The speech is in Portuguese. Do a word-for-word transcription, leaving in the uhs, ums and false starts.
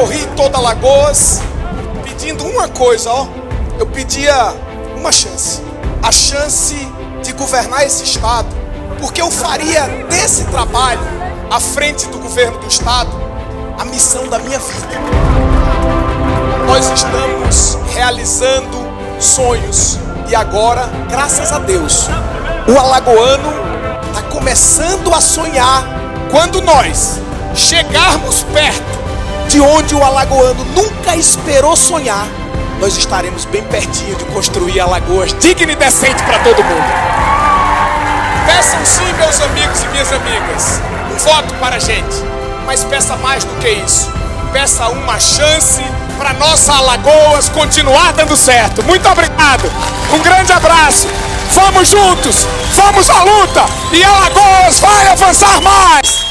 percorri toda Alagoas pedindo uma coisa, ó. Eu pedia uma chance, a chance de governar esse estado, porque eu faria desse trabalho, à frente do governo do estado, a missão da minha vida. Nós estamos realizando sonhos e agora, graças a Deus, o alagoano está começando a sonhar. Quando nós chegarmos perto de onde o alagoano nunca esperou sonhar, nós estaremos bem pertinho de construir Alagoas digna e decente para todo mundo. Peçam sim, meus amigos e minhas amigas, um voto para a gente, mas peça mais do que isso. Peça uma chance para nossa Alagoas continuar dando certo. Muito obrigado, um grande abraço, vamos juntos, vamos à luta e Alagoas vai avançar mais!